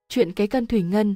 Chuyện cái cân thủy ngân.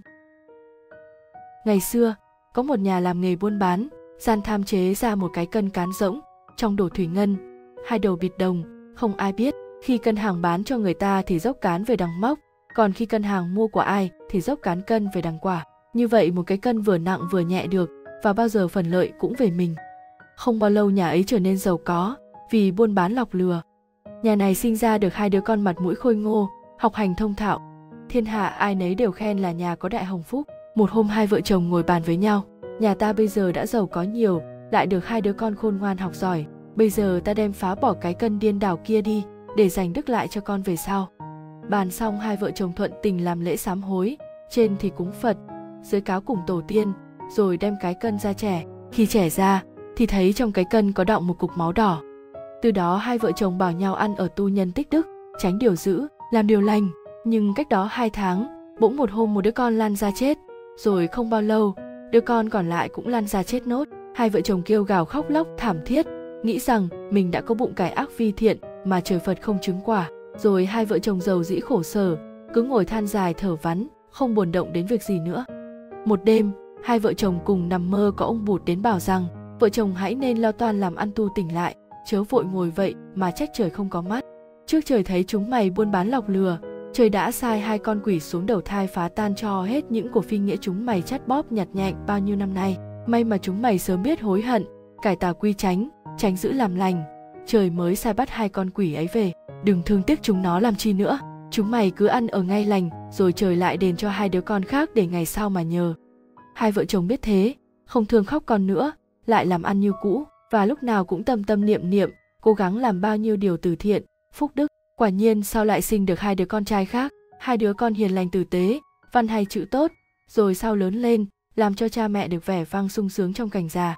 Ngày xưa, có một nhà làm nghề buôn bán, gian tham chế ra một cái cân cán rỗng, trong đổ thủy ngân, hai đầu bịt đồng, không ai biết. Khi cân hàng bán cho người ta thì dốc cán về đằng móc, còn khi cân hàng mua của ai thì dốc cán cân về đằng quả. Như vậy một cái cân vừa nặng vừa nhẹ được, và bao giờ phần lợi cũng về mình. Không bao lâu nhà ấy trở nên giàu có, vì buôn bán lọc lừa. Nhà này sinh ra được hai đứa con mặt mũi khôi ngô, học hành thông thạo. Thiên hạ ai nấy đều khen là nhà có đại hồng phúc. Một hôm hai vợ chồng ngồi bàn với nhau. Nhà ta bây giờ đã giàu có nhiều, lại được hai đứa con khôn ngoan học giỏi. Bây giờ ta đem phá bỏ cái cân điên đảo kia đi, để dành đức lại cho con về sau. Bàn xong hai vợ chồng thuận tình làm lễ sám hối, trên thì cúng Phật, dưới cáo cùng tổ tiên, rồi đem cái cân ra chẻ. Khi chẻ ra, thì thấy trong cái cân có đọng một cục máu đỏ. Từ đó hai vợ chồng bảo nhau ăn ở tu nhân tích đức, tránh điều dữ, làm điều lành. Nhưng cách đó 2 tháng, bỗng một hôm một đứa con lăn ra chết, rồi không bao lâu, đứa con còn lại cũng lăn ra chết nốt. Hai vợ chồng kêu gào khóc lóc thảm thiết, nghĩ rằng mình đã có bụng cải ác vi thiện mà trời Phật không chứng quả. Rồi hai vợ chồng rầu rĩ khổ sở, cứ ngồi than dài thở vắn, không buồn động đến việc gì nữa. Một đêm, hai vợ chồng cùng nằm mơ có ông Bụt đến bảo rằng vợ chồng hãy nên lo toan làm ăn tu tỉnh lại, chớ vội ngồi vậy mà trách trời không có mắt. Trước trời thấy chúng mày buôn bán lọc lừa, trời đã sai hai con quỷ xuống đầu thai phá tan cho hết những của phi nghĩa chúng mày chắt bóp nhặt nhạnh bao nhiêu năm nay. May mà chúng mày sớm biết hối hận, cải tà quy chánh, tránh giữ làm lành, trời mới sai bắt hai con quỷ ấy về. Đừng thương tiếc chúng nó làm chi nữa, chúng mày cứ ăn ở ngay lành, rồi trời lại đền cho hai đứa con khác để ngày sau mà nhờ. Hai vợ chồng biết thế, không thương khóc con nữa, lại làm ăn như cũ, và lúc nào cũng tâm tâm niệm niệm, cố gắng làm bao nhiêu điều từ thiện, phúc đức. Quả nhiên sau lại sinh được hai đứa con trai khác, hai đứa con hiền lành tử tế, văn hay chữ tốt, rồi sau lớn lên, làm cho cha mẹ được vẻ vang sung sướng trong cảnh già.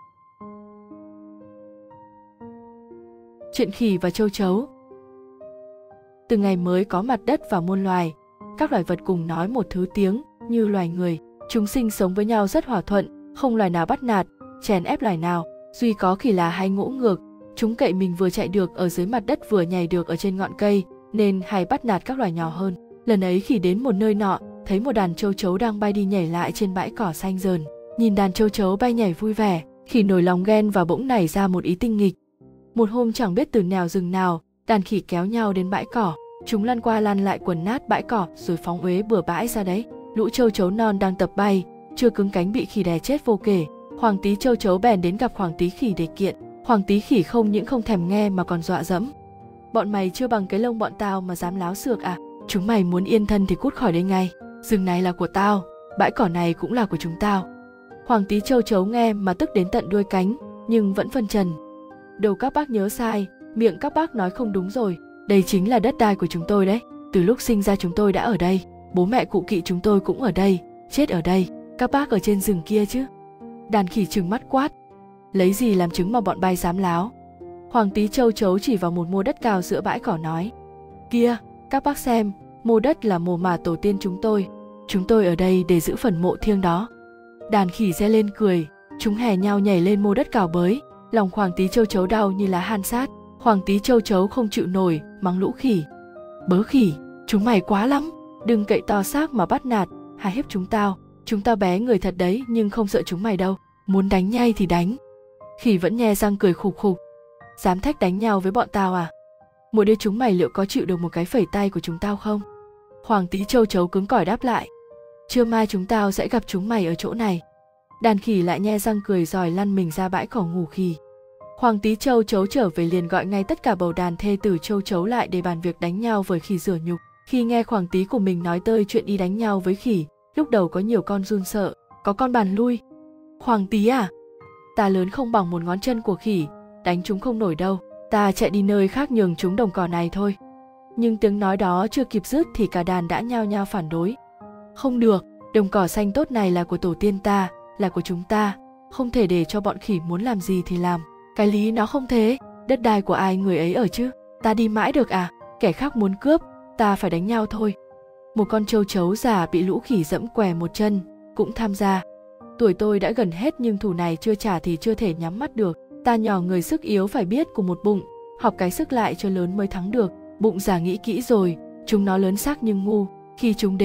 Chuyện khỉ và châu chấu. Từ ngày mới có mặt đất và muôn loài, các loài vật cùng nói một thứ tiếng như loài người. Chúng sinh sống với nhau rất hòa thuận, không loài nào bắt nạt, chèn ép loài nào. Duy có khỉ là hay ngỗ ngược, chúng cậy mình vừa chạy được ở dưới mặt đất vừa nhảy được ở trên ngọn cây, nên hay bắt nạt các loài nhỏ hơn. Lần ấy khỉ đến một nơi nọ, thấy một đàn châu chấu đang bay đi nhảy lại trên bãi cỏ xanh rờn. Nhìn đàn châu chấu bay nhảy vui vẻ, khỉ nổi lòng ghen và bỗng nảy ra một ý tinh nghịch. Một hôm chẳng biết từ nào rừng nào, đàn khỉ kéo nhau đến bãi cỏ. Chúng lăn qua lăn lại quần nát bãi cỏ rồi phóng uế bừa bãi ra đấy. Lũ châu chấu non đang tập bay, chưa cứng cánh bị khỉ đè chết vô kể. Hoàng tí châu chấu bèn đến gặp hoàng tí khỉ để kiện. Hoàng tí khỉ không những không thèm nghe mà còn dọa dẫm. Bọn mày chưa bằng cái lông bọn tao mà dám láo xược à? Chúng mày muốn yên thân thì cút khỏi đây ngay. Rừng này là của tao, bãi cỏ này cũng là của chúng tao. Hoàng tí châu chấu nghe mà tức đến tận đuôi cánh, nhưng vẫn phân trần. Đầu các bác nhớ sai, miệng các bác nói không đúng rồi. Đây chính là đất đai của chúng tôi đấy. Từ lúc sinh ra chúng tôi đã ở đây, bố mẹ cụ kỵ chúng tôi cũng ở đây, chết ở đây. Các bác ở trên rừng kia chứ. Đàn khỉ trừng mắt quát, lấy gì làm chứng mà bọn bay dám láo? Hoàng tí châu chấu chỉ vào một mô đất cao giữa bãi cỏ nói, kia, các bác xem, mô đất là mồ mả tổ tiên chúng tôi ở đây để giữ phần mộ thiêng đó. Đàn khỉ reo lên cười, chúng hè nhau nhảy lên mô đất cào bới. Lòng hoàng tí châu chấu đau như lá han sát. Hoàng tí châu chấu không chịu nổi, mắng lũ khỉ, bớ khỉ, chúng mày quá lắm, đừng cậy to xác mà bắt nạt, hà hiếp chúng tao bé người thật đấy, nhưng không sợ chúng mày đâu, muốn đánh nhai thì đánh. Khỉ vẫn nhe răng cười khục khục, dám thách đánh nhau với bọn tao à? Mỗi đứa chúng mày liệu có chịu được một cái phẩy tay của chúng tao không? Hoàng tí châu chấu cứng cỏi đáp lại, trưa mai chúng tao sẽ gặp chúng mày ở chỗ này. Đàn khỉ lại nhe răng cười rồi lăn mình ra bãi cỏ ngủ khỉ. Hoàng tí châu chấu trở về liền gọi ngay tất cả bầu đàn thê tử châu chấu lại để bàn việc đánh nhau với khỉ rửa nhục. Khi nghe hoàng tí của mình nói tới chuyện đi đánh nhau với khỉ, lúc đầu có nhiều con run sợ, có con bàn lui. Hoàng tí à, ta lớn không bằng một ngón chân của khỉ, đánh chúng không nổi đâu, ta chạy đi nơi khác nhường chúng đồng cỏ này thôi. Nhưng tiếng nói đó chưa kịp dứt thì cả đàn đã nhao nhao phản đối. Không được, đồng cỏ xanh tốt này là của tổ tiên ta, là của chúng ta, không thể để cho bọn khỉ muốn làm gì thì làm. Cái lý nó không thế, đất đai của ai người ấy ở chứ, ta đi mãi được à, kẻ khác muốn cướp, ta phải đánh nhau thôi. Một con châu chấu già bị lũ khỉ dẫm què một chân, cũng tham gia. Tuổi tôi đã gần hết nhưng thù này chưa trả thì chưa thể nhắm mắt được. Ta nhỏ người sức yếu phải biết cùng một bụng, học cái sức lại cho lớn mới thắng được. Bụng già nghĩ kỹ rồi, chúng nó lớn xác nhưng ngu. Khi chúng đến,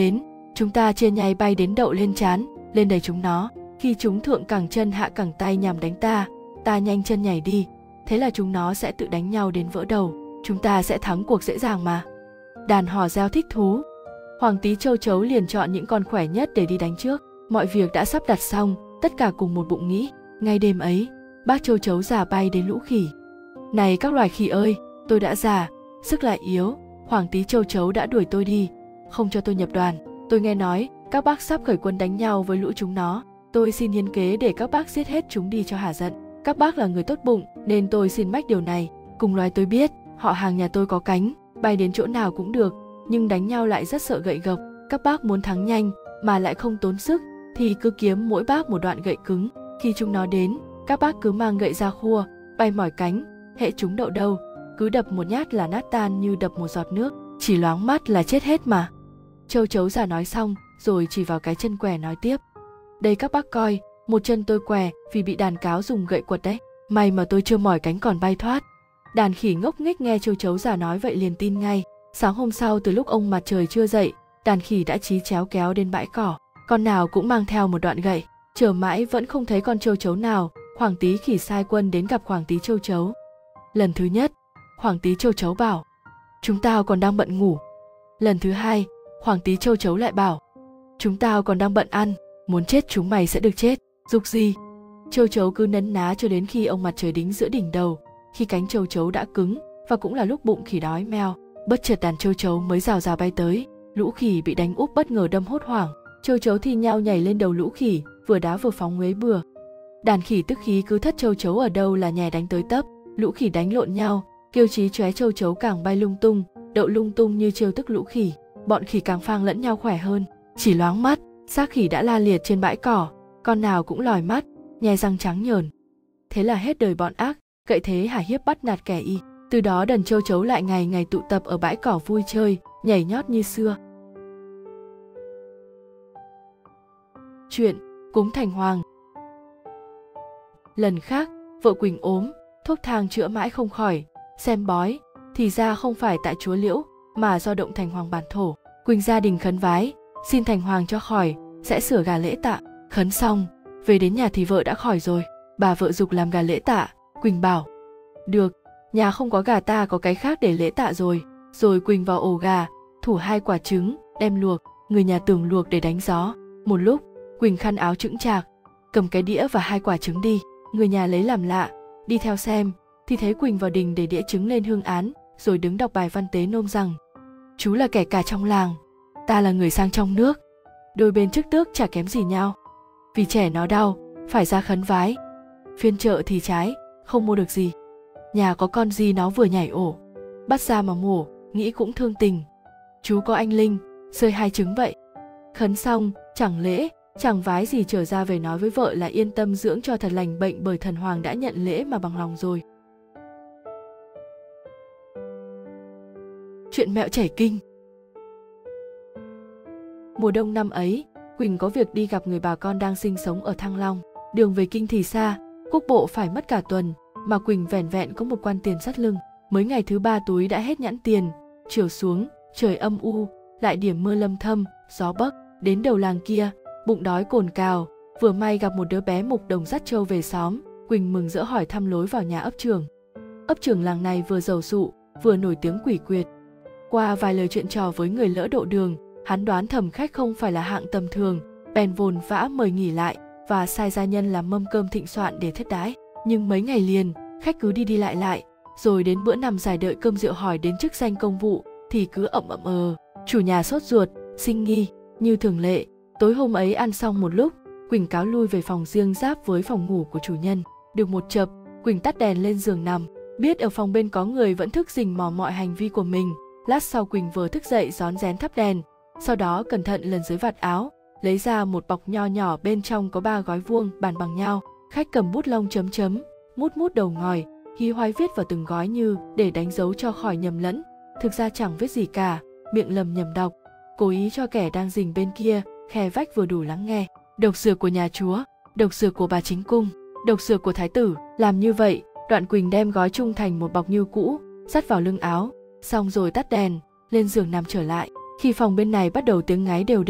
Chúng ta chia nháy bay đến đậu lên trán, lên đầy chúng nó. Khi chúng thượng cẳng chân hạ cẳng tay nhằm đánh ta, ta nhanh chân nhảy đi. Thế là chúng nó sẽ tự đánh nhau đến vỡ đầu. Chúng ta sẽ thắng cuộc dễ dàng mà. Đàn hò reo thích thú. Hoàng tí châu chấu liền chọn những con khỏe nhất để đi đánh trước. Mọi việc đã sắp đặt xong, tất cả cùng một bụng nghĩ. Ngay đêm ấy, bác châu chấu già bay đến lũ khỉ. Này các loài khỉ ơi, tôi đã già, sức lại yếu. Hoàng tí châu chấu đã đuổi tôi đi, không cho tôi nhập đoàn. Tôi nghe nói các bác sắp khởi quân đánh nhau với lũ chúng nó. Tôi xin hiến kế để các bác giết hết chúng đi cho hả giận. Các bác là người tốt bụng nên tôi xin mách điều này. Cùng loài tôi biết, họ hàng nhà tôi có cánh, bay đến chỗ nào cũng được, nhưng đánh nhau lại rất sợ gậy gộc. Các bác muốn thắng nhanh mà lại không tốn sức thì cứ kiếm mỗi bác một đoạn gậy cứng. Khi chúng nó đến, các bác cứ mang gậy ra khua, bay mỏi cánh, hễ chúng đậu đâu, cứ đập một nhát là nát tan như đập một giọt nước, chỉ loáng mắt là chết hết mà. Châu chấu già nói xong, rồi chỉ vào cái chân què nói tiếp. Đây các bác coi, một chân tôi què vì bị đàn cáo dùng gậy quật đấy. May mà tôi chưa mỏi cánh còn bay thoát. Đàn khỉ ngốc nghếch nghe châu chấu già nói vậy liền tin ngay. Sáng hôm sau từ lúc ông mặt trời chưa dậy, đàn khỉ đã chí chéo kéo đến bãi cỏ. Con nào cũng mang theo một đoạn gậy. Chờ mãi vẫn không thấy con châu chấu nào. Hoàng tí khỉ sai quân đến gặp Hoàng tí châu chấu. Lần thứ nhất, Hoàng tí châu chấu bảo, chúng tao còn đang bận ngủ. Lần thứ hai, Hoàng tí châu chấu lại bảo, chúng tao còn đang bận ăn, muốn chết chúng mày sẽ được chết. Dục gì? Châu chấu cứ nấn ná cho đến khi ông mặt trời đính giữa đỉnh đầu. Khi cánh châu chấu đã cứng và cũng là lúc bụng khỉ đói meo, bất chợt đàn châu chấu mới rào rào bay tới. Lũ khỉ bị đánh úp bất ngờ đâm hốt hoảng. Châu chấu thi nhau nhảy lên đầu lũ khỉ, vừa đá vừa phóng nguế bừa. Đàn khỉ tức khí cứ thất châu chấu ở đâu là nhè đánh tới tấp. Lũ khỉ đánh lộn nhau, kêu chí chóe châu chấu càng bay lung tung, đậu lung tung như trêu tức lũ khỉ. Bọn khỉ càng phang lẫn nhau khỏe hơn. Chỉ loáng mắt, xác khỉ đã la liệt trên bãi cỏ, con nào cũng lòi mắt, nhe răng trắng nhờn. Thế là hết đời bọn ác, cậy thế hả hiếp bắt nạt kẻ y. Từ đó đàn châu chấu lại ngày ngày tụ tập ở bãi cỏ vui chơi, nhảy nhót như xưa. Chuyện cúng thành hoàng. Lần khác, vợ Quỳnh ốm, thuốc thang chữa mãi không khỏi, xem bói, thì ra không phải tại chúa Liễu, mà do động thành hoàng bản thổ. Quỳnh gia đình khấn vái, xin thành hoàng cho khỏi, sẽ sửa gà lễ tạ. Khấn xong, về đến nhà thì vợ đã khỏi rồi. Bà vợ giục làm gà lễ tạ, Quỳnh bảo, được, nhà không có gà ta có cái khác để lễ tạ rồi. Rồi Quỳnh vào ổ gà, thủ 2 quả trứng, đem luộc, người nhà tưởng luộc để đánh gió. Một lúc, Quỳnh khăn áo chững chạc, cầm cái đĩa và 2 quả trứng đi. Người nhà lấy làm lạ, đi theo xem, thì thấy Quỳnh vào đình để đĩa trứng lên hương án, rồi đứng đọc bài văn tế nôm rằng: chú là kẻ cả trong làng, ta là người sang trong nước, đôi bên chức tước chả kém gì nhau. Vì trẻ nó đau, phải ra khấn vái, phiên chợ thì trái, không mua được gì. Nhà có con gì nó vừa nhảy ổ, bắt ra mà mổ, nghĩ cũng thương tình. Chú có anh linh, xơi 2 trứng vậy. Khấn xong, chẳng lễ, chẳng vái gì, trở ra về nói với vợ là yên tâm dưỡng cho thật lành bệnh, bởi thần hoàng đã nhận lễ mà bằng lòng rồi. Chuyện mẹo chảy kinh. Mùa đông năm ấy, Quỳnh có việc đi gặp người bà con đang sinh sống ở Thăng Long. Đường về kinh thì xa, quốc bộ phải mất cả tuần, mà Quỳnh vẻn vẹn có một quan tiền sắt lưng. Mới ngày thứ 3 túi đã hết nhãn tiền. Chiều xuống, trời âm u, lại điểm mưa lâm thâm, gió bấc. Đến đầu làng kia, bụng đói cồn cào, vừa may gặp một đứa bé mục đồng dắt trâu về xóm. Quỳnh mừng rỡ hỏi thăm lối vào nhà ấp trưởng. Ấp trưởng làng này vừa giàu sụ, vừa nổi tiếng quỷ quyệt. Qua vài lời chuyện trò với người lỡ độ đường, hắn đoán thầm khách không phải là hạng tầm thường, bèn vồn vã mời nghỉ lại và sai gia nhân làm mâm cơm thịnh soạn để thiết đãi. Nhưng mấy ngày liền, khách cứ đi đi lại, rồi đến bữa nằm dài đợi cơm rượu hỏi đến chức danh công vụ thì cứ ậm ậm. Chủ nhà sốt ruột, sinh nghi. Như thường lệ, tối hôm ấy ăn xong một lúc, Quỳnh cáo lui về phòng riêng giáp với phòng ngủ của chủ nhân. Được một chập, Quỳnh tắt đèn lên giường nằm, biết ở phòng bên có người vẫn thức rình mò mọi hành vi của mình. Lát sau Quỳnh vừa thức dậy rón rén thắp đèn, sau đó cẩn thận lần dưới vạt áo, lấy ra một bọc nho nhỏ, bên trong có 3 gói vuông bàn bằng nhau. Khách cầm bút lông chấm chấm, mút đầu ngòi, hí hoái viết vào từng gói như để đánh dấu cho khỏi nhầm lẫn. Thực ra chẳng viết gì cả, miệng lầm nhầm đọc, cố ý cho kẻ đang rình bên kia khe vách vừa đủ lắng nghe. Độc dược của nhà chúa, độc dược của bà chính cung, độc dược của thái tử. Làm như vậy, đoạn Quỳnh đem gói chung thành một bọc như cũ, dắt vào lưng áo, xong rồi tắt đèn, lên giường nằm trở lại. Khi phòng bên này bắt đầu tiếng ngáy đều đều,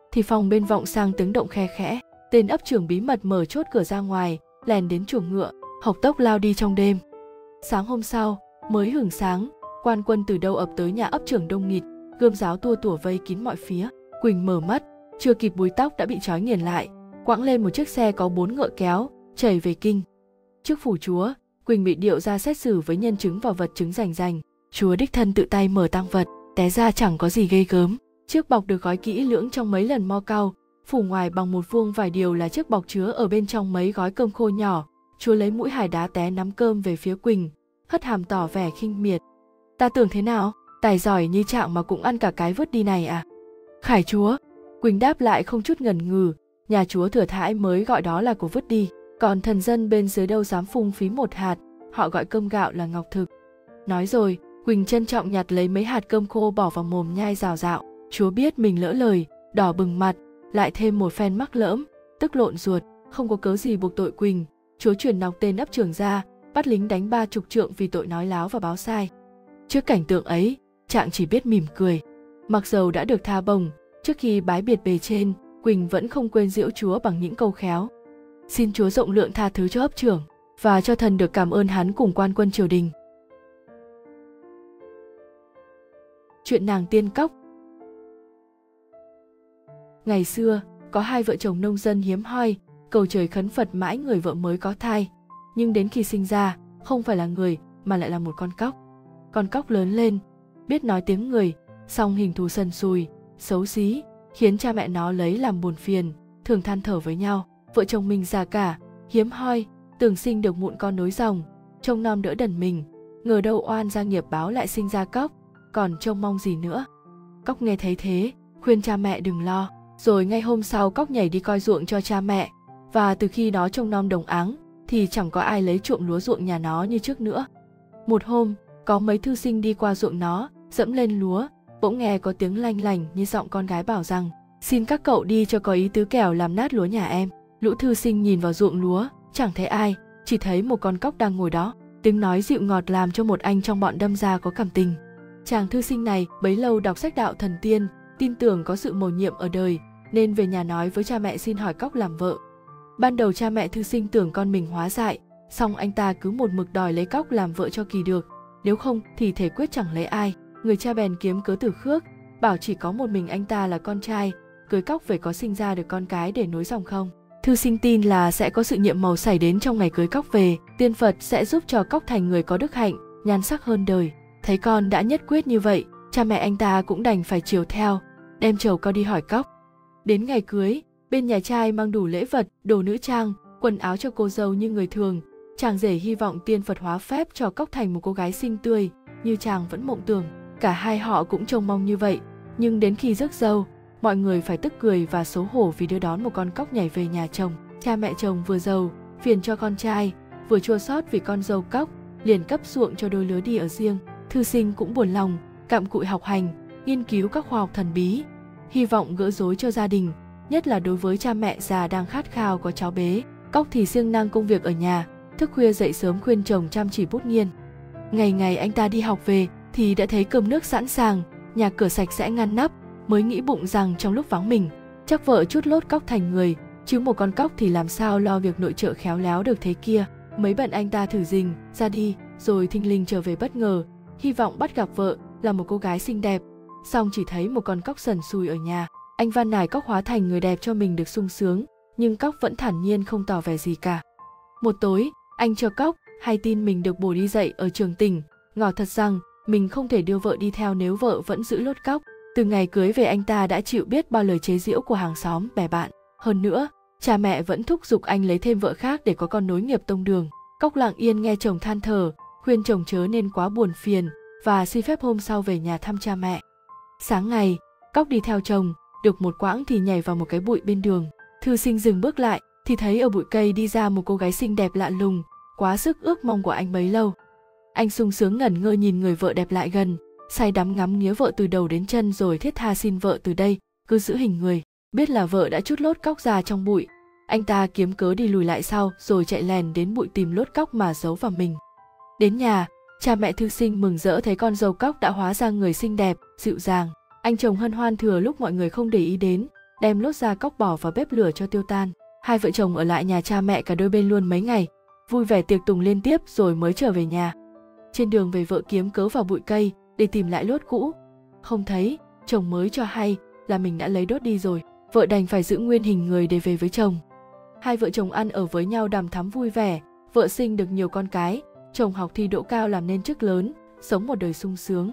thì phòng bên vọng sang tiếng động khe khẽ. Tên ấp trưởng bí mật mở chốt cửa ra ngoài, lèn đến chuồng ngựa, hộc tốc lao đi trong đêm. Sáng hôm sau, mới hửng sáng, quan quân từ đâu ập tới nhà ấp trưởng đông nghịt, gươm giáo tua tủa vây kín mọi phía. Quỳnh mở mắt, chưa kịp búi tóc đã bị trói nghiền lại, quãng lên một chiếc xe có 4 ngựa kéo, chảy về kinh. Trước phủ chúa, Quỳnh bị điệu ra xét xử với nhân chứng và vật chứng rành rành. Chúa đích thân tự tay mở tang vật, té ra chẳng có gì ghê gớm. Chiếc bọc được gói kỹ lưỡng trong mấy lần mo cau, phủ ngoài bằng một vuông vải điều là chiếc bọc chứa ở bên trong mấy gói cơm khô nhỏ. Chúa lấy mũi hài đá té nắm cơm về phía Quỳnh, hất hàm tỏ vẻ khinh miệt. Ta tưởng thế nào, tài giỏi như Trạng mà cũng ăn cả cái vứt đi này à? Khải chúa, Quỳnh đáp lại không chút ngần ngừ, nhà chúa thừa thãi mới gọi đó là của vứt đi, còn thần dân bên dưới đâu dám phung phí một hạt, họ gọi cơm gạo là ngọc thực. Nói rồi, Quỳnh trân trọng nhặt lấy mấy hạt cơm khô bỏ vào mồm nhai rào rạo. Chúa biết mình lỡ lời, đỏ bừng mặt, lại thêm một phen mắc lỡm, tức lộn ruột, không có cớ gì buộc tội Quỳnh. Chúa chuyển nọc tên ấp trưởng ra, bắt lính đánh 30 trượng vì tội nói láo và báo sai. Trước cảnh tượng ấy, Trạng chỉ biết mỉm cười. Mặc dầu đã được tha bổng, trước khi bái biệt bề trên, Quỳnh vẫn không quên giễu Chúa bằng những câu khéo. Xin Chúa rộng lượng tha thứ cho ấp trưởng, và cho thần được cảm ơn hắn cùng quan quân triều đình. Chuyện nàng tiên cóc. Ngày xưa, có hai vợ chồng nông dân hiếm hoi, cầu trời khấn Phật mãi người vợ mới có thai. Nhưng đến khi sinh ra, không phải là người mà lại là một con cóc. Con cóc lớn lên, biết nói tiếng người, song hình thù sần sùi, xấu xí, khiến cha mẹ nó lấy làm buồn phiền, thường than thở với nhau. Vợ chồng mình già cả, hiếm hoi, tưởng sinh được mụn con nối dòng, trông nom đỡ đần mình, ngờ đâu oan gia nghiệp báo lại sinh ra cóc, còn trông mong gì nữa. Cóc nghe thấy thế, khuyên cha mẹ đừng lo, rồi ngay hôm sau cóc nhảy đi coi ruộng cho cha mẹ, và từ khi nó trông nom đồng áng thì chẳng có ai lấy trộm lúa ruộng nhà nó như trước nữa. Một hôm, có mấy thư sinh đi qua ruộng nó, dẫm lên lúa, bỗng nghe có tiếng lanh lành như giọng con gái bảo rằng: xin các cậu đi cho có ý tứ kẻo làm nát lúa nhà em. Lũ thư sinh nhìn vào ruộng lúa, chẳng thấy ai, chỉ thấy một con cóc đang ngồi đó. Tiếng nói dịu ngọt làm cho một anh trong bọn đâm ra có cảm tình. Chàng thư sinh này bấy lâu đọc sách đạo thần tiên, tin tưởng có sự mầu nhiệm ở đời, nên về nhà nói với cha mẹ xin hỏi cóc làm vợ. Ban đầu cha mẹ thư sinh tưởng con mình hóa dại, song anh ta cứ một mực đòi lấy cóc làm vợ cho kỳ được, nếu không thì thể quyết chẳng lấy ai. Người cha bèn kiếm cớ từ khước, bảo chỉ có một mình anh ta là con trai, cưới cóc về có sinh ra được con cái để nối dòng không. Thư sinh tin là sẽ có sự nhiệm màu xảy đến trong ngày cưới cóc về, tiên Phật sẽ giúp cho cóc thành người có đức hạnh, nhan sắc hơn đời. Thấy con đã nhất quyết như vậy, cha mẹ anh ta cũng đành phải chiều theo, đem trầu cao đi hỏi cóc. Đến ngày cưới, bên nhà trai mang đủ lễ vật, đồ nữ trang, quần áo cho cô dâu như người thường. Chàng rể hy vọng tiên Phật hóa phép cho cóc thành một cô gái xinh tươi, như chàng vẫn mộng tưởng. Cả hai họ cũng trông mong như vậy, nhưng đến khi rước dâu, mọi người phải tức cười và xấu hổ vì đưa đón một con cóc nhảy về nhà chồng. Cha mẹ chồng vừa giàu, phiền cho con trai, vừa chua xót vì con dâu cóc, liền cấp ruộng cho đôi lứa đi ở riêng. Thư sinh cũng buồn lòng, cặm cụi học hành, nghiên cứu các khoa học thần bí, hy vọng gỡ rối cho gia đình, nhất là đối với cha mẹ già đang khát khao có cháu bế. Cóc thì siêng năng công việc ở nhà, thức khuya dậy sớm khuyên chồng chăm chỉ bút nghiên. Ngày ngày anh ta đi học về thì đã thấy cơm nước sẵn sàng, nhà cửa sạch sẽ ngăn nắp, mới nghĩ bụng rằng trong lúc vắng mình, chắc vợ chút lốt cóc thành người, chứ một con cóc thì làm sao lo việc nội trợ khéo léo được thế kia. Mấy bận anh ta thử rình ra đi, rồi thình lình trở về bất ngờ, hy vọng bắt gặp vợ là một cô gái xinh đẹp, song chỉ thấy một con cóc sần sùi ở nhà. Anh van nài cóc hóa thành người đẹp cho mình được sung sướng, nhưng cóc vẫn thản nhiên không tỏ vẻ gì cả. Một tối, anh cho cóc hay tin mình được bổ đi dạy ở trường tỉnh, ngỏ thật rằng mình không thể đưa vợ đi theo nếu vợ vẫn giữ lốt cóc. Từ ngày cưới về anh ta đã chịu biết bao lời chế giễu của hàng xóm bè bạn. Hơn nữa, cha mẹ vẫn thúc giục anh lấy thêm vợ khác để có con nối nghiệp tông đường. Cóc lặng yên nghe chồng than thở, khuyên chồng chớ nên quá buồn phiền và xin phép hôm sau về nhà thăm cha mẹ. Sáng ngày, cóc đi theo chồng, được một quãng thì nhảy vào một cái bụi bên đường. Thư sinh dừng bước lại thì thấy ở bụi cây đi ra một cô gái xinh đẹp lạ lùng, quá sức ước mong của anh bấy lâu. Anh sung sướng ngẩn ngơ nhìn người vợ đẹp lại gần, say đắm ngắm nghía vợ từ đầu đến chân rồi thiết tha xin vợ từ đây cứ giữ hình người. Biết là vợ đã trút lốt cóc ra trong bụi, anh ta kiếm cớ đi lùi lại sau rồi chạy lèn đến bụi tìm lốt cóc mà giấu vào mình. Đến nhà, cha mẹ thư sinh mừng rỡ thấy con dâu cóc đã hóa ra người xinh đẹp, dịu dàng. Anh chồng hân hoan thừa lúc mọi người không để ý đến, đem lốt da cóc bỏ vào bếp lửa cho tiêu tan. Hai vợ chồng ở lại nhà cha mẹ cả đôi bên luôn mấy ngày, vui vẻ tiệc tùng liên tiếp rồi mới trở về nhà. Trên đường về vợ kiếm cớ vào bụi cây để tìm lại lốt cũ. Không thấy, chồng mới cho hay là mình đã lấy đốt đi rồi. Vợ đành phải giữ nguyên hình người để về với chồng. Hai vợ chồng ăn ở với nhau đằm thắm vui vẻ, vợ sinh được nhiều con cái, chồng học thi đỗ cao làm nên chức lớn, sống một đời sung sướng.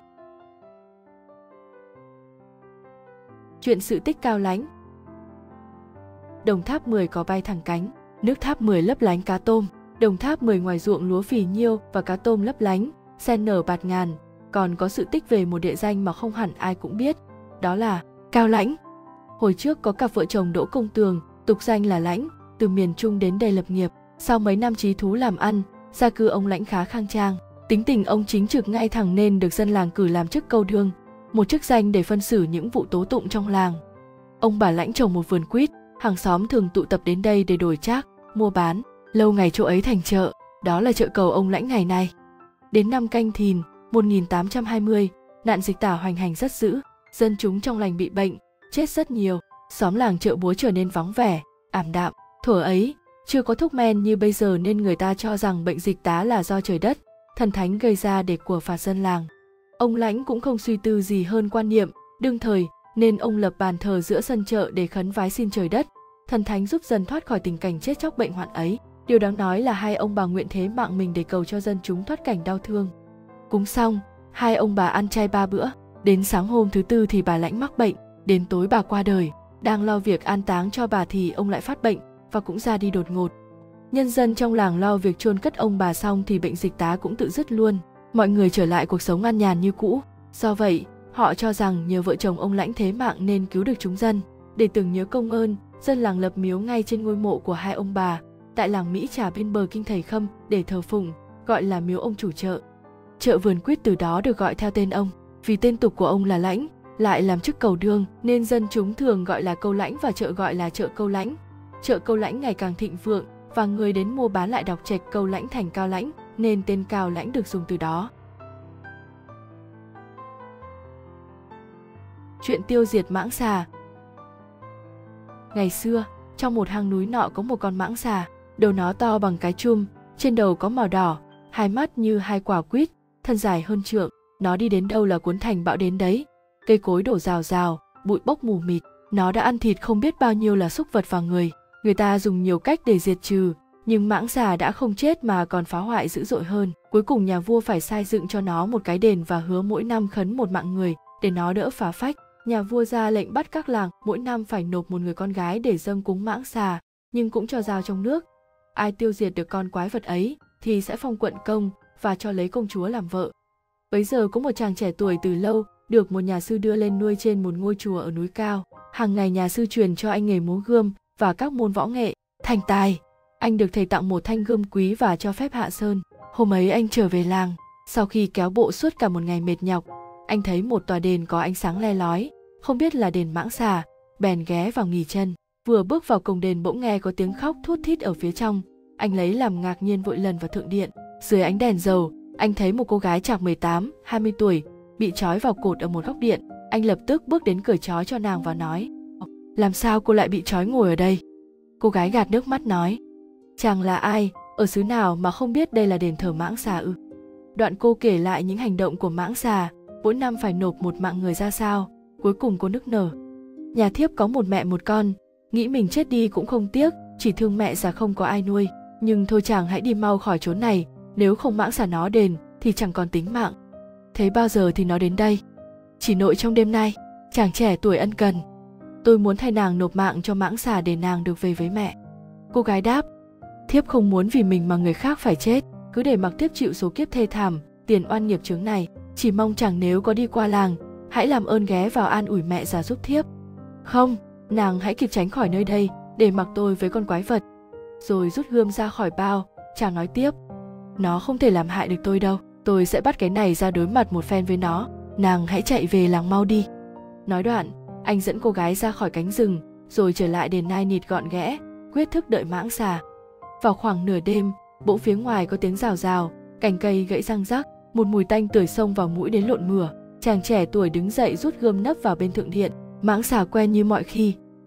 Chuyện sự tích Cao Lãnh. Đồng Tháp 10 có bay thẳng cánh, nước Tháp 10 lấp lánh cá tôm. Đồng Tháp 10 ngoài ruộng lúa phì nhiêu và cá tôm lấp lánh, sen nở bạt ngàn, còn có sự tích về một địa danh mà không hẳn ai cũng biết, đó là Cao Lãnh. Hồi trước có cặp vợ chồng Đỗ Công Tường, tục danh là Lãnh, từ miền Trung đến đây lập nghiệp. Sau mấy năm chí thú làm ăn, gia cư ông Lãnh khá khang trang. Tính tình ông chính trực ngay thẳng nên được dân làng cử làm chức câu đương, một chức danh để phân xử những vụ tố tụng trong làng. Ông bà Lãnh trồng một vườn quýt, hàng xóm thường tụ tập đến đây để đổi trác, mua bán. Lâu ngày chỗ ấy thành chợ, đó là chợ cầu ông Lãnh ngày nay. Đến năm Canh Thìn 1820, nạn dịch tả hoành hành rất dữ, dân chúng trong làng bị bệnh, chết rất nhiều, xóm làng Chợ Búa trở nên vắng vẻ, ảm đạm. Thuở ấy, chưa có thuốc men như bây giờ nên người ta cho rằng bệnh dịch tá là do trời đất, thần thánh gây ra để của phạt dân làng. Ông Lãnh cũng không suy tư gì hơn quan niệm đương thời, nên ông lập bàn thờ giữa sân chợ để khấn vái xin trời đất, thần thánh giúp dân thoát khỏi tình cảnh chết chóc bệnh hoạn ấy. Điều đáng nói là hai ông bà nguyện thế mạng mình để cầu cho dân chúng thoát cảnh đau thương. Cúng xong, hai ông bà ăn chay 3 bữa, đến sáng hôm thứ tư thì bà Lãnh mắc bệnh, đến tối bà qua đời. Đang lo việc an táng cho bà thì ông lại phát bệnh và cũng ra đi đột ngột. Nhân dân trong làng lo việc chôn cất ông bà xong thì bệnh dịch tá cũng tự dứt luôn, mọi người trở lại cuộc sống an nhàn như cũ. Do vậy, họ cho rằng nhờ vợ chồng ông Lãnh thế mạng nên cứu được chúng dân. Để tưởng nhớ công ơn, dân làng lập miếu ngay trên ngôi mộ của hai ông bà, tại làng Mỹ Trà bên bờ kinh Thầy Khâm để thờ phụng, gọi là miếu ông chủ chợ. Chợ vườn quýt từ đó được gọi theo tên ông, vì tên tục của ông là Lãnh, lại làm chức cầu đương nên dân chúng thường gọi là Câu Lãnh và chợ gọi là chợ Câu Lãnh. Chợ Câu Lãnh ngày càng thịnh vượng và người đến mua bán lại đọc chệch Câu Lãnh thành Cao Lãnh, nên tên Cao Lãnh được dùng từ đó. Chuyện tiêu diệt mãng xà. Ngày xưa, trong một hang núi nọ có một con mãng xà, đầu nó to bằng cái chum, trên đầu có màu đỏ, hai mắt như hai quả quýt, thân dài hơn trượng. Nó đi đến đâu là cuốn thành bão đến đấy. Cây cối đổ rào rào, bụi bốc mù mịt. Nó đã ăn thịt không biết bao nhiêu là súc vật và người. Người ta dùng nhiều cách để diệt trừ, nhưng mãng xà đã không chết mà còn phá hoại dữ dội hơn. Cuối cùng nhà vua phải xây dựng cho nó một cái đền và hứa mỗi năm khấn một mạng người để nó đỡ phá phách. Nhà vua ra lệnh bắt các làng mỗi năm phải nộp một người con gái để dâng cúng mãng xà, nhưng cũng cho dao trong nước. Ai tiêu diệt được con quái vật ấy thì sẽ phong quận công và cho lấy công chúa làm vợ. Bấy giờ có một chàng trẻ tuổi từ lâu được một nhà sư đưa lên nuôi trên một ngôi chùa ở núi cao. Hàng ngày nhà sư truyền cho anh nghề múa gươm và các môn võ nghệ. Thành tài, anh được thầy tặng một thanh gươm quý và cho phép hạ sơn. Hôm ấy anh trở về làng, sau khi kéo bộ suốt cả một ngày mệt nhọc, anh thấy một tòa đền có ánh sáng le lói, không biết là đền mãng xà, bèn ghé vào nghỉ chân. Vừa bước vào cổng đền bỗng nghe có tiếng khóc thút thít ở phía trong. Anh lấy làm ngạc nhiên vội lần vào thượng điện. Dưới ánh đèn dầu, anh thấy một cô gái chạc 18-20 tuổi bị trói vào cột ở một góc điện. Anh lập tức bước đến cởi trói cho nàng và nói: "Làm sao cô lại bị trói ngồi ở đây?" Cô gái gạt nước mắt nói: "Chàng là ai, ở xứ nào mà không biết đây là đền thờ mãng xà ư?" Đoạn cô kể lại những hành động của mãng xà, mỗi năm phải nộp một mạng người ra sao. Cuối cùng cô nức nở: "Nhà thiếp có một mẹ một con, nghĩ mình chết đi cũng không tiếc, chỉ thương mẹ già không có ai nuôi. Nhưng thôi chàng hãy đi mau khỏi chốn này, nếu không mãng xà nó đền thì chẳng còn tính mạng." "Thế bao giờ thì nó đến đây?" "Chỉ nội trong đêm nay." Chàng trẻ tuổi ân cần: "Tôi muốn thay nàng nộp mạng cho mãng xà để nàng được về với mẹ." Cô gái đáp: "Thiếp không muốn vì mình mà người khác phải chết, cứ để mặc thiếp chịu số kiếp thê thảm, tiền oan nghiệp chướng này. Chỉ mong chàng nếu có đi qua làng, hãy làm ơn ghé vào an ủi mẹ già giúp thiếp." "Không, nàng hãy kịp tránh khỏi nơi đây, để mặc tôi với con quái vật." Rồi rút gươm ra khỏi bao, chàng nói tiếp: "Nó không thể làm hại được tôi đâu, tôi sẽ bắt cái này ra đối mặt một phen với nó, nàng hãy chạy về làng mau đi." Nói đoạn, anh dẫn cô gái ra khỏi cánh rừng, rồi trở lại đền nai nịt gọn ghẽ, quyết thức đợi mãng xà. Vào khoảng nửa đêm, bỗng phía ngoài có tiếng rào rào, cành cây gãy răng rắc, một mùi tanh tưởi xông vào mũi đến lộn mửa. Chàng trẻ tuổi đứng dậy rút gươm nấp vào bên thượng điện. Mãng xà quen như mọi khi,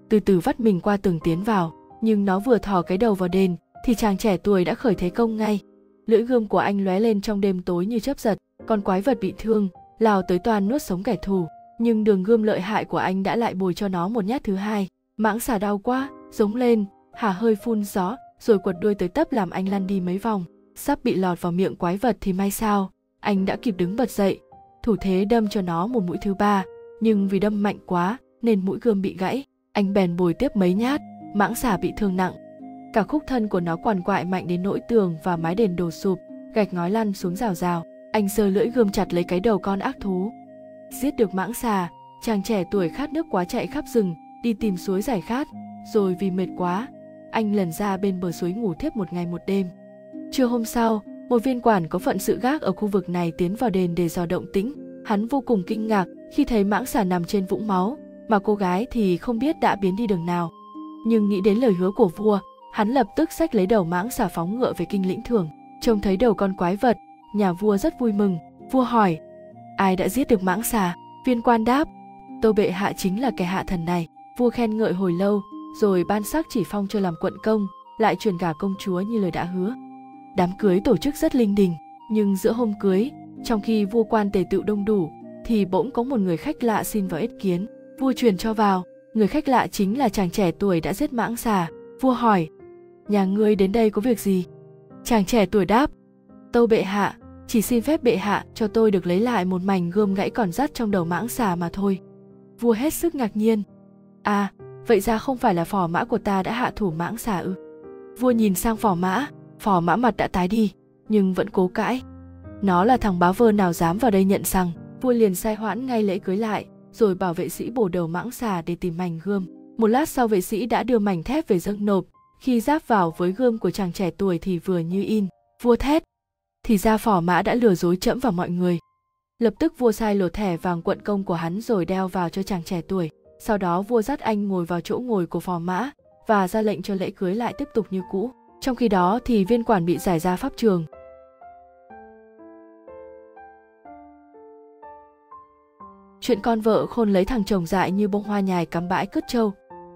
từ từ vắt mình qua tường tiến vào, nhưng nó vừa thò cái đầu vào đền thì chàng trẻ tuổi đã khởi thế công ngay. Lưỡi gươm của anh lóe lên trong đêm tối như chớp giật, con quái vật bị thương, lao tới toan nuốt sống kẻ thù, nhưng đường gươm lợi hại của anh đã lại bồi cho nó một nhát thứ hai. Mãng xà đau quá, giống lên, hả hơi phun gió, rồi quật đuôi tới tấp làm anh lăn đi mấy vòng, sắp bị lọt vào miệng quái vật thì may sao, anh đã kịp đứng bật dậy, thủ thế đâm cho nó một mũi thứ ba, nhưng vì đâm mạnh quá nên mũi gươm bị gãy, anh bèn bồi tiếp mấy nhát, mãng xà bị thương nặng. Cả khúc thân của nó quằn quại mạnh đến nỗi tường và mái đền đổ sụp, gạch ngói lăn xuống rào rào. Anh giơ lưỡi gươm chặt lấy cái đầu con ác thú. Giết được mãng xà, chàng trẻ tuổi khát nước quá chạy khắp rừng đi tìm suối giải khát, rồi vì mệt quá, anh lẩn ra bên bờ suối ngủ thiếp một ngày một đêm. Trưa hôm sau, một viên quản có phận sự gác ở khu vực này tiến vào đền để dò động tĩnh. Hắn vô cùng kinh ngạc khi thấy mãng xà nằm trên vũng máu, mà cô gái thì không biết đã biến đi đường nào. Nhưng nghĩ đến lời hứa của vua, hắn lập tức xách lấy đầu mãng xà phóng ngựa về kinh lĩnh thưởng. Trông thấy đầu con quái vật, nhà vua rất vui mừng. Vua hỏi, ai đã giết được mãng xà? Viên quan đáp, Tâu bệ hạ chính là kẻ hạ thần này. Vua khen ngợi hồi lâu, rồi ban sắc chỉ phong cho làm quận công, lại truyền gả công chúa như lời đã hứa. Đám cưới tổ chức rất linh đình, nhưng giữa hôm cưới, trong khi vua quan tề tựu đông đủ, thì bỗng có một người khách lạ xin vào yết kiến. Vua truyền cho vào. Người khách lạ chính là chàng trẻ tuổi đã giết mãng xà. Vua hỏi, nhà ngươi đến đây có việc gì? Chàng trẻ tuổi đáp, tâu bệ hạ, chỉ xin phép bệ hạ cho tôi được lấy lại một mảnh gươm gãy còn dắt trong đầu mãng xà mà thôi. Vua hết sức ngạc nhiên. À, vậy ra không phải là phò mã của ta đã hạ thủ mãng xà ư? Vua nhìn sang phò mã mặt đã tái đi, nhưng vẫn cố cãi. Nó là thằng bá vơ nào dám vào đây nhận rằng. Vua liền sai hoãn ngay lễ cưới lại, rồi bảo vệ sĩ bổ đầu mãng xà để tìm mảnh gươm. Một lát sau vệ sĩ đã đưa mảnh thép về dâng nộp, khi giáp vào với gươm của chàng trẻ tuổi thì vừa như in. Vua thét, thì ra phò mã đã lừa dối trẫm và mọi người. Lập tức vua sai lột thẻ vàng quận công của hắn rồi đeo vào cho chàng trẻ tuổi. Sau đó vua dắt anh ngồi vào chỗ ngồi của phò mã và ra lệnh cho lễ cưới lại tiếp tục như cũ. Trong khi đó thì viên quản bị giải ra pháp trường. Chuyện con vợ khôn lấy thằng chồng dại như bông hoa nhài cắm bãi cứt trâu.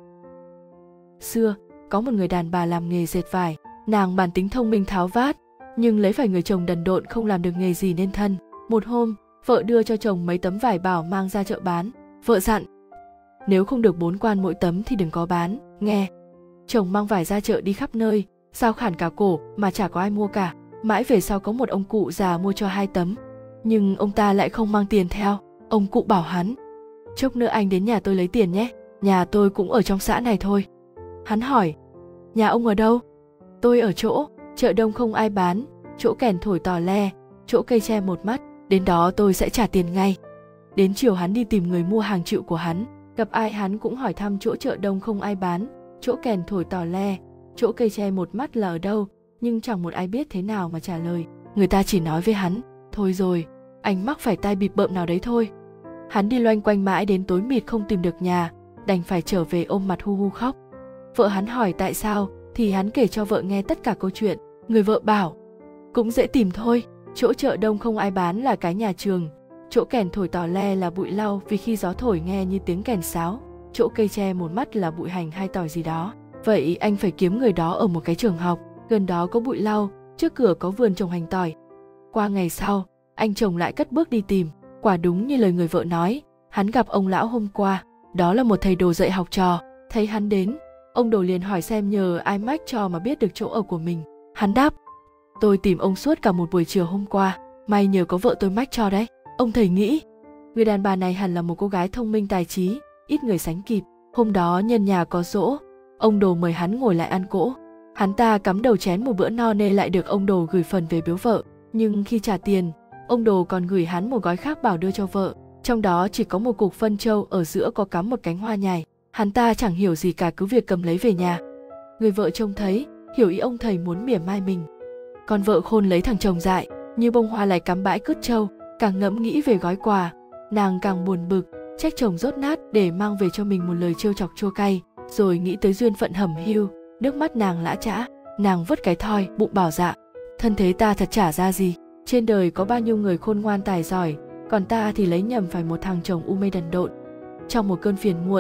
Xưa, có một người đàn bà làm nghề dệt vải, nàng bản tính thông minh tháo vát, nhưng lấy phải người chồng đần độn không làm được nghề gì nên thân. Một hôm, vợ đưa cho chồng mấy tấm vải bảo mang ra chợ bán. Vợ dặn, nếu không được 4 quan mỗi tấm thì đừng có bán, nghe. Chồng mang vải ra chợ đi khắp nơi, sao khản cả cổ mà chả có ai mua cả. Mãi về sau có một ông cụ già mua cho 2 tấm, nhưng ông ta lại không mang tiền theo. Ông cụ bảo hắn, chốc nữa anh đến nhà tôi lấy tiền nhé, nhà tôi cũng ở trong xã này thôi. Hắn hỏi, nhà ông ở đâu? Tôi ở chỗ chợ đông không ai bán, chỗ kèn thổi tò le, chỗ cây tre một mắt, đến đó tôi sẽ trả tiền ngay. Đến chiều hắn đi tìm người mua hàng chịu của hắn, gặp ai hắn cũng hỏi thăm chỗ chợ đông không ai bán, chỗ kèn thổi tò le, chỗ cây tre một mắt là ở đâu, nhưng chẳng một ai biết thế nào mà trả lời. Người ta chỉ nói với hắn, thôi rồi, anh mắc phải tai bịp bợm nào đấy thôi. Hắn đi loanh quanh mãi đến tối mịt không tìm được nhà, đành phải trở về ôm mặt hu hu khóc. Vợ hắn hỏi tại sao, thì hắn kể cho vợ nghe tất cả câu chuyện. Người vợ bảo, cũng dễ tìm thôi, chỗ chợ đông không ai bán là cái nhà trường, chỗ kèn thổi tò le là bụi lau vì khi gió thổi nghe như tiếng kèn sáo, chỗ cây tre một mắt là bụi hành hay tỏi gì đó. Vậy anh phải kiếm người đó ở một cái trường học, gần đó có bụi lau, trước cửa có vườn trồng hành tỏi. Qua ngày sau, anh chồng lại cất bước đi tìm, quả đúng như lời người vợ nói, hắn gặp ông lão hôm qua, đó là một thầy đồ dạy học trò. Thấy hắn đến, ông đồ liền hỏi xem nhờ ai mách cho mà biết được chỗ ở của mình. Hắn đáp, tôi tìm ông suốt cả một buổi chiều hôm qua, may nhờ có vợ tôi mách cho đấy. Ông thầy nghĩ, người đàn bà này hẳn là một cô gái thông minh tài trí, ít người sánh kịp. Hôm đó nhân nhà có giỗ, ông đồ mời hắn ngồi lại ăn cỗ. Hắn ta cắm đầu chén một bữa no nên lại được ông đồ gửi phần về biếu vợ. Nhưng khi trả tiền, ông đồ còn gửi hắn một gói khác bảo đưa cho vợ. Trong đó chỉ có một cục phân trâu, ở giữa có cắm một cánh hoa nhài. Hắn ta chẳng hiểu gì cả, cứ việc cầm lấy về nhà. Người vợ trông thấy, hiểu ý ông thầy muốn mỉa mai mình. Con vợ khôn lấy thằng chồng dại, như bông hoa lại cắm bãi cứt trâu. Càng ngẫm nghĩ về gói quà, nàng càng buồn bực, trách chồng dốt nát để mang về cho mình một lời trêu chọc chua cay. Rồi nghĩ tới duyên phận hẩm hiu, nước mắt nàng lã chã. Nàng vứt cái thoi, bụng bảo dạ, thân thế ta thật chả ra gì. Trên đời có bao nhiêu người khôn ngoan tài giỏi, còn ta thì lấy nhầm phải một thằng chồng u mê đần độn. Trong một cơn phiền muộn,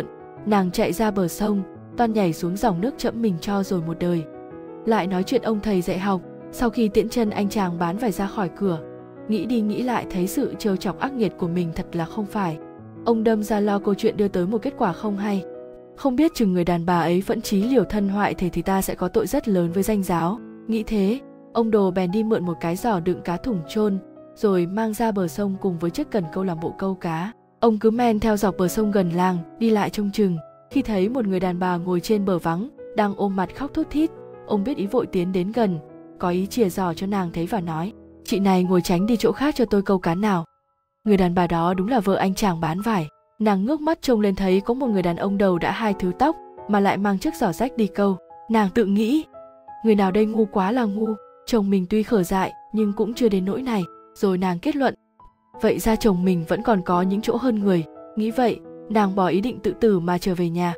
Nàng chạy ra bờ sông, toan nhảy xuống dòng nước chẫm mình cho rồi một đời. Lại nói chuyện ông thầy dạy học, sau khi tiễn chân anh chàng bán vải ra khỏi cửa, nghĩ đi nghĩ lại thấy sự trêu chọc ác nghiệt của mình thật là không phải. Ông đâm ra lo câu chuyện đưa tới một kết quả không hay. Không biết chừng người đàn bà ấy vẫn chí liều thân hoại thầy thì ta sẽ có tội rất lớn với danh giáo. Nghĩ thế, ông Đồ bèn đi mượn một cái giỏ đựng cá thủng chôn, rồi mang ra bờ sông cùng với chiếc cần câu làm bộ câu cá. Ông cứ men theo dọc bờ sông gần làng, đi lại trông chừng. Khi thấy một người đàn bà ngồi trên bờ vắng, đang ôm mặt khóc thút thít, ông biết ý vội tiến đến gần, có ý chìa giỏ cho nàng thấy và nói: "Chị này ngồi tránh đi chỗ khác cho tôi câu cá nào." Người đàn bà đó đúng là vợ anh chàng bán vải. Nàng ngước mắt trông lên thấy có một người đàn ông đầu đã 2 thứ tóc mà lại mang chiếc giỏ rách đi câu. Nàng tự nghĩ, người nào đây ngu quá là ngu, chồng mình tuy khờ dại nhưng cũng chưa đến nỗi này. Rồi nàng kết luận, vậy ra chồng mình vẫn còn có những chỗ hơn người. Nghĩ vậy, nàng bỏ ý định tự tử mà trở về nhà.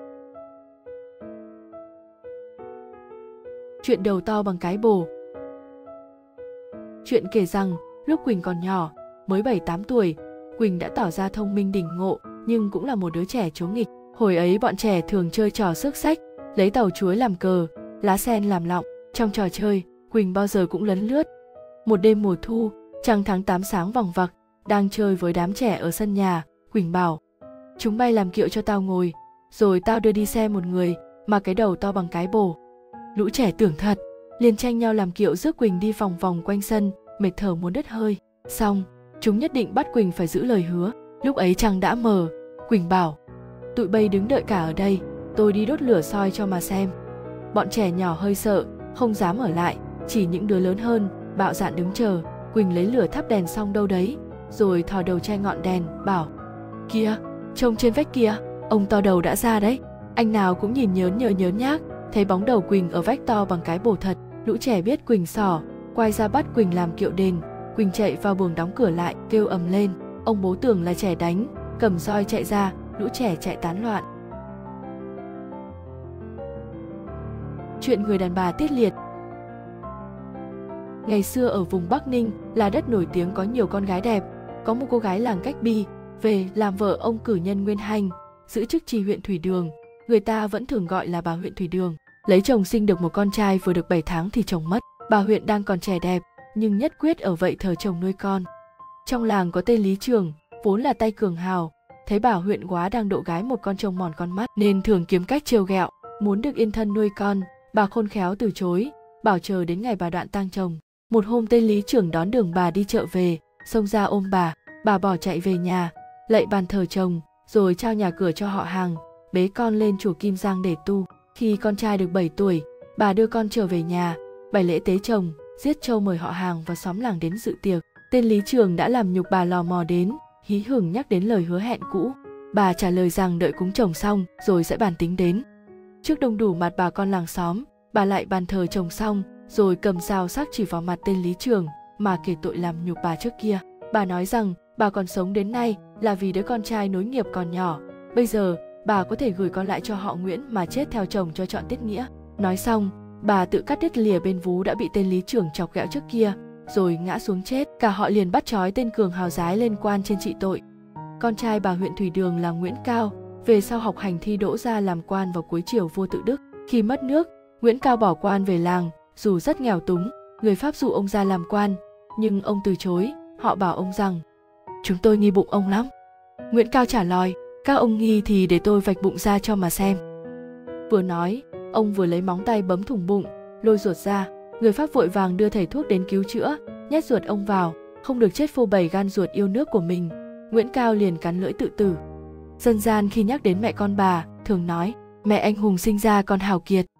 Chuyện đầu to bằng cái bồ. Chuyện kể rằng, lúc Quỳnh còn nhỏ, mới 7-8 tuổi, Quỳnh đã tỏ ra thông minh đỉnh ngộ, nhưng cũng là một đứa trẻ chố nghịch. Hồi ấy bọn trẻ thường chơi trò xước xách, lấy tàu chuối làm cờ, lá sen làm lọng. Trong trò chơi, Quỳnh bao giờ cũng lấn lướt. Một đêm mùa thu, trăng tháng 8 sáng vòng vặc, đang chơi với đám trẻ ở sân nhà, Quỳnh bảo: "Chúng bay làm kiệu cho tao ngồi, rồi tao đưa đi xe một người mà cái đầu to bằng cái bồ." Lũ trẻ tưởng thật, liền tranh nhau làm kiệu rước Quỳnh đi vòng vòng quanh sân, mệt thở muốn đứt hơi. Xong, chúng nhất định bắt Quỳnh phải giữ lời hứa. Lúc ấy trăng đã mờ, Quỳnh bảo: "Tụi bay đứng đợi cả ở đây, tôi đi đốt lửa soi cho mà xem." Bọn trẻ nhỏ hơi sợ, không dám ở lại, chỉ những đứa lớn hơn bạo dạn đứng chờ. Quỳnh lấy lửa thắp đèn xong đâu đấy, rồi thò đầu che ngọn đèn, bảo: "Kìa, trông trên vách kia, ông to đầu đã ra đấy." Anh nào cũng nhìn nhớn nhác, thấy bóng đầu Quỳnh ở vách to bằng cái bồ thật. Lũ trẻ biết Quỳnh xỏ, quay ra bắt Quỳnh làm kiệu đền. Quỳnh chạy vào buồng đóng cửa lại, kêu ầm lên. Ông bố tưởng là trẻ đánh, cầm roi chạy ra, lũ trẻ chạy tán loạn. Chuyện người đàn bà tiết liệt. Ngày xưa ở vùng Bắc Ninh là đất nổi tiếng có nhiều con gái đẹp, có một cô gái làng Cách Bi về làm vợ ông cử nhân Nguyên Hành, giữ chức tri huyện Thủy Đường, người ta vẫn thường gọi là bà huyện Thủy Đường. Lấy chồng sinh được một con trai vừa được 7 tháng thì chồng mất. Bà huyện đang còn trẻ đẹp, nhưng nhất quyết ở vậy thờ chồng nuôi con. Trong làng có tên Lý Trường, vốn là tay cường hào, thấy bà huyện quá đang độ gái một con trông mòn con mắt nên thường kiếm cách trêu ghẹo, muốn được yên thân nuôi con. Bà khôn khéo từ chối, bảo chờ đến ngày bà đoạn tang chồng. Một hôm tên Lý Trưởng đón đường bà đi chợ về, xông ra ôm bà bỏ chạy về nhà, lạy bàn thờ chồng, rồi trao nhà cửa cho họ hàng, bế con lên chùa Kim Giang để tu. Khi con trai được 7 tuổi, bà đưa con trở về nhà, bày lễ tế chồng, giết trâu mời họ hàng và xóm làng đến dự tiệc. Tên Lý Trường đã làm nhục bà lò mò đến, hí hửng nhắc đến lời hứa hẹn cũ. Bà trả lời rằng đợi cúng chồng xong rồi sẽ bàn tính đến. Trước đông đủ mặt bà con làng xóm, bà lại bàn thờ chồng xong, rồi cầm dao sắc chỉ vào mặt tên Lý Trường mà kể tội làm nhục bà trước kia. Bà nói rằng bà còn sống đến nay là vì đứa con trai nối nghiệp còn nhỏ. Bây giờ bà có thể gửi con lại cho họ Nguyễn mà chết theo chồng cho trọn tiết nghĩa. Nói xong, bà tự cắt đứt lìa bên vú đã bị tên Lý Trường chọc ghẹo trước kia, rồi ngã xuống chết. Cả họ liền bắt trói tên cường hào giái lên quan trên trị tội. Con trai bà huyện Thủy Đường là Nguyễn Cao, về sau học hành thi đỗ ra làm quan vào cuối triều vua Tự Đức. Khi mất nước, Nguyễn Cao bỏ quan về làng, dù rất nghèo túng, người Pháp dụ ông ra làm quan, nhưng ông từ chối. Họ bảo ông rằng: "Chúng tôi nghi bụng ông lắm." Nguyễn Cao trả lời: "Các ông nghi thì để tôi vạch bụng ra cho mà xem." Vừa nói, ông vừa lấy móng tay bấm thủng bụng, lôi ruột ra. Người Pháp vội vàng đưa thầy thuốc đến cứu chữa, nhét ruột ông vào, không được chết phô bày gan ruột yêu nước của mình. Nguyễn Cao liền cắn lưỡi tự tử. Dân gian khi nhắc đến mẹ con bà, thường nói: "Mẹ anh hùng sinh ra con hào kiệt."